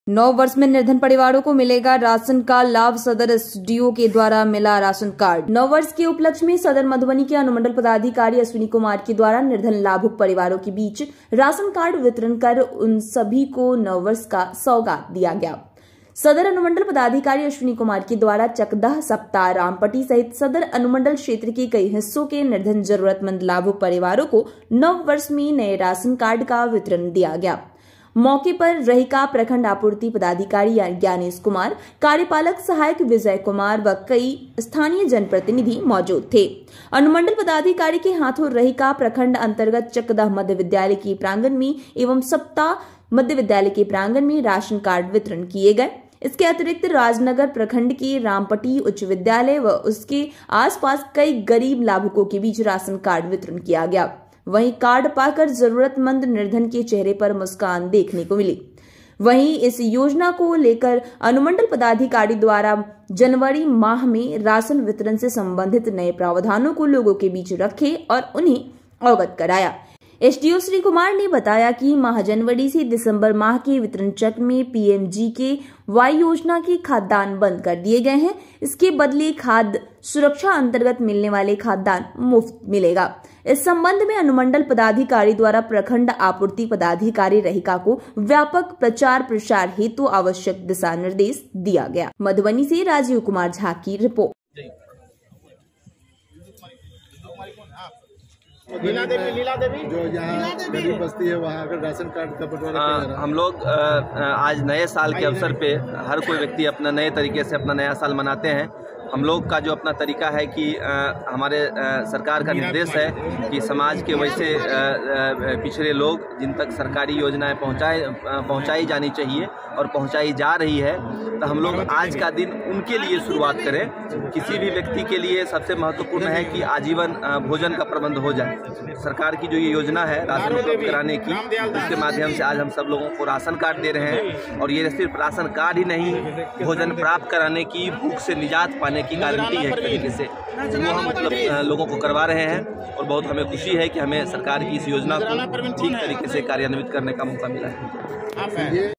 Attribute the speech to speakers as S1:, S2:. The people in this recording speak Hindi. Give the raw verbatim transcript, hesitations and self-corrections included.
S1: नौ वर्ष में निर्धन परिवारों को मिलेगा राशन का लाभ। सदर एसडीओ के द्वारा मिला राशन कार्ड। नौ वर्ष के उपलक्ष्य में सदर मधुबनी के अनुमंडल पदाधिकारी अश्विनी कुमार के द्वारा निर्धन लाभुक परिवारों के बीच राशन कार्ड वितरण कर उन सभी को नौ वर्ष का सौगात दिया गया। सदर अनुमंडल पदाधिकारी अश्विनी कुमार के द्वारा चकदह, सप्ताह, रामपट्टी सहित सदर अनुमंडल क्षेत्र के कई हिस्सों के निर्धन जरूरतमंद लाभुक परिवारों को नौ वर्ष में नए राशन कार्ड का वितरण दिया गया। मौके पर रहिका प्रखंड आपूर्ति पदाधिकारी ज्ञानेश कुमार, कार्यपालक सहायक विजय कुमार व कई स्थानीय जनप्रतिनिधि मौजूद थे। अनुमंडल पदाधिकारी के हाथों रहिका प्रखंड अंतर्गत चकदह मध्य विद्यालय के प्रांगण में एवं सप्ताह मध्य विद्यालय के प्रांगण में राशन कार्ड वितरण किए गए। इसके अतिरिक्त राजनगर प्रखंड के रामपट्टी उच्च विद्यालय व उसके आसपास कई गरीब लाभुकों के बीच राशन कार्ड वितरण किया गया। वहीं कार्ड पाकर जरूरतमंद निर्धन के चेहरे पर मुस्कान देखने को मिली। वहीं इस योजना को लेकर अनुमंडल पदाधिकारी द्वारा जनवरी माह में राशन वितरण से संबंधित नए प्रावधानों को लोगों के बीच रखे और उन्हें अवगत कराया। एसडीओ श्री कुमार ने बताया कि माह जनवरी से दिसंबर माह के वितरण चक्र में पीएमजी के वाई योजना के खाद्यान्न बंद कर दिए गए हैं। इसके बदले खाद्य सुरक्षा अंतर्गत मिलने वाले खाद्यान्न मुफ्त मिलेगा। इस संबंध में अनुमंडल पदाधिकारी द्वारा प्रखंड आपूर्ति पदाधिकारी रहिका को व्यापक प्रचार प्रसार हेतु आवश्यक दिशा निर्देश दिया गया। मधुबनी से राजीव कुमार झा की रिपोर्ट।
S2: लीला देवी, लीला देवी जो यहाँ गरीब बस्ती है वहाँ अगर राशन कार्ड का बंटवारा किया जा रहा है।
S3: हम लोग आज नए साल के अवसर पे हर कोई व्यक्ति अपना नए तरीके से अपना नया साल मनाते हैं। हम लोग का जो अपना तरीका है कि आ, हमारे आ, सरकार का निर्देश है कि समाज के वैसे आ, आ, पिछड़े लोग जिन तक सरकारी योजनाएं पहुंचाए पहुंचाई जानी चाहिए और पहुंचाई जा रही है, तो हम लोग आज का दिन उनके लिए शुरुआत करें। किसी भी व्यक्ति के लिए सबसे महत्वपूर्ण है कि आजीवन भोजन का प्रबंध हो जाए। सरकार की जो ये योजना है राशन उपलब्ध कराने की, उसके माध्यम से आज हम सब लोगों को राशन कार्ड दे रहे हैं। और ये सिर्फ राशन कार्ड ही नहीं, भोजन प्राप्त कराने की, भूख से निजात पाने की गारंटी है एक तरीके से, वो हम मतलब लोगों को करवा रहे हैं। और बहुत हमें खुशी है कि हमें सरकार की इस योजना को ठीक तरीके से कार्यान्वित करने का मौका मिला है।